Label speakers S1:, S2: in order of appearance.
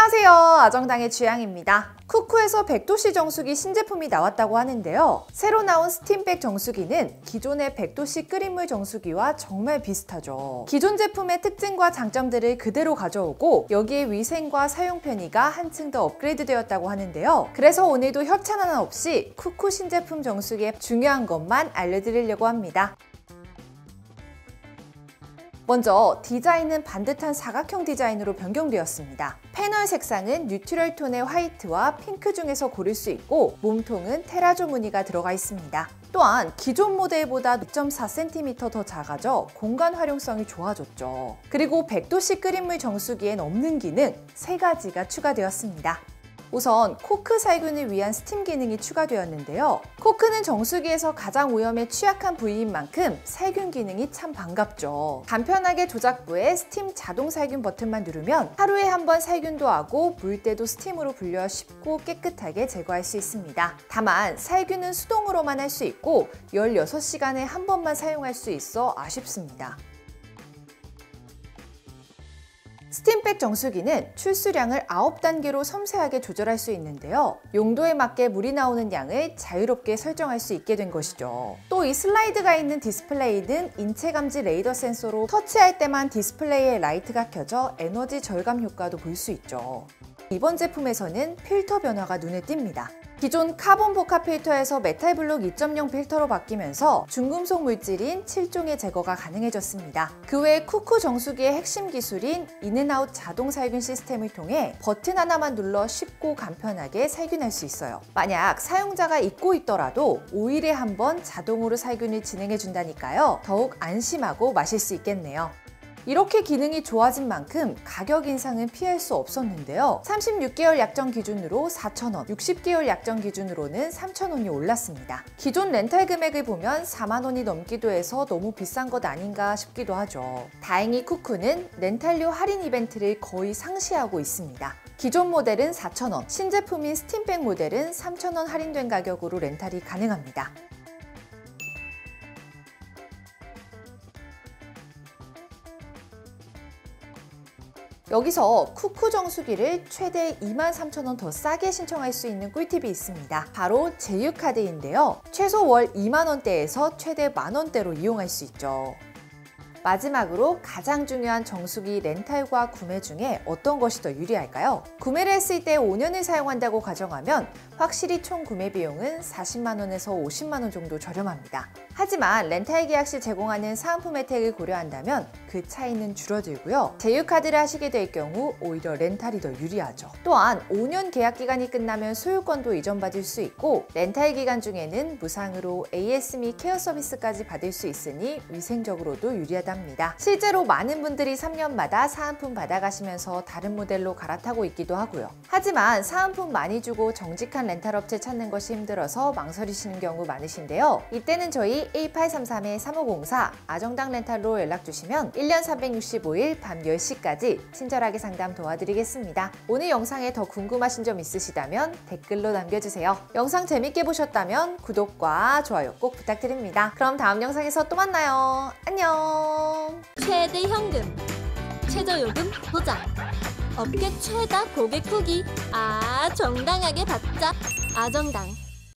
S1: 안녕하세요, 아정당의 주양입니다. 쿠쿠에서 100도씨 정수기 신제품이 나왔다고 하는데요. 새로 나온 스팀백 정수기는 기존의 100도씨 끓인물 정수기와 정말 비슷하죠. 기존 제품의 특징과 장점들을 그대로 가져오고 여기에 위생과 사용 편의가 한층 더 업그레이드 되었다고 하는데요. 그래서 오늘도 협찬 하나 없이 쿠쿠 신제품 정수기의 중요한 것만 알려드리려고 합니다. 먼저 디자인은 반듯한 사각형 디자인으로 변경되었습니다. 패널 색상은 뉴트럴 톤의 화이트와 핑크 중에서 고를 수 있고 몸통은 테라조 무늬가 들어가 있습니다. 또한 기존 모델보다 2.4cm 더 작아져 공간 활용성이 좋아졌죠. 그리고 100도씨 끓인물 정수기엔 없는 기능 3가지가 추가되었습니다. 우선 코크 살균을 위한 스팀 기능이 추가되었는데요. 코크는 정수기에서 가장 오염에 취약한 부위인 만큼 살균 기능이 참 반갑죠. 간편하게 조작부에 스팀 자동 살균 버튼만 누르면 하루에 한 번 살균도 하고 물때도 스팀으로 불려 쉽고 깨끗하게 제거할 수 있습니다. 다만 살균은 수동으로만 할 수 있고 16시간에 한 번만 사용할 수 있어 아쉽습니다. 스팀백 정수기는 출수량을 9단계로 섬세하게 조절할 수 있는데요. 용도에 맞게 물이 나오는 양을 자유롭게 설정할 수 있게 된 것이죠. 또 이 슬라이드가 있는 디스플레이는 인체 감지 레이더 센서로 터치할 때만 디스플레이에 라이트가 켜져 에너지 절감 효과도 볼 수 있죠. 이번 제품에서는 필터 변화가 눈에 띕니다. 기존 카본 복합 필터에서 메탈블록 2.0 필터로 바뀌면서 중금속 물질인 칠종의 제거가 가능해졌습니다. 그 외 쿠쿠 정수기의 핵심 기술인 인앤아웃 자동 살균 시스템을 통해 버튼 하나만 눌러 쉽고 간편하게 살균할 수 있어요. 만약 사용자가 잊고 있더라도 5일에 한 번 자동으로 살균을 진행해준다니까요. 더욱 안심하고 마실 수 있겠네요. 이렇게 기능이 좋아진 만큼 가격 인상은 피할 수 없었는데요. 36개월 약정 기준으로 4,000원, 60개월 약정 기준으로는 3,000원이 올랐습니다. 기존 렌탈 금액을 보면 4만 원이 넘기도 해서 너무 비싼 것 아닌가 싶기도 하죠. 다행히 쿠쿠는 렌탈료 할인 이벤트를 거의 상시하고 있습니다. 기존 모델은 4,000원, 신제품인 스팀백 모델은 3,000원 할인된 가격으로 렌탈이 가능합니다. 여기서 쿠쿠 정수기를 최대 23,000원 더 싸게 신청할 수 있는 꿀팁이 있습니다. 바로 제휴카드인데요. 최소 월 2만 원대에서 최대 만원대로 이용할 수 있죠. 마지막으로 가장 중요한 정수기 렌탈과 구매 중에 어떤 것이 더 유리할까요? 구매를 했을 때 5년을 사용한다고 가정하면 확실히 총 구매 비용은 40만 원에서 50만 원 정도 저렴합니다. 하지만 렌탈 계약 시 제공하는 사은품 혜택을 고려한다면 그 차이는 줄어들고요. 제휴카드를 하시게 될 경우 오히려 렌탈이 더 유리하죠. 또한 5년 계약 기간이 끝나면 소유권도 이전받을 수 있고 렌탈 기간 중에는 무상으로 AS 및 케어 서비스까지 받을 수 있으니 위생적으로도 유리하답니다. 실제로 많은 분들이 3년마다 사은품 받아가시면서 다른 모델로 갈아타고 있기도 하고요. 하지만 사은품 많이 주고 정직한 렌탈 업체 찾는 것이 힘들어서 망설이시는 경우 많으신데요. 이때는 저희 1833-3504 아정당 렌탈로 연락주시면 1년 365일 밤 10시까지 친절하게 상담 도와드리겠습니다. 오늘 영상에 더 궁금하신 점 있으시다면 댓글로 남겨주세요. 영상 재밌게 보셨다면 구독과 좋아요 꼭 부탁드립니다. 그럼 다음 영상에서 또 만나요. 안녕.
S2: 최대 현금, 최저요금 보장, 업계 최다 고객 후기 정당하게 받자. 아정당.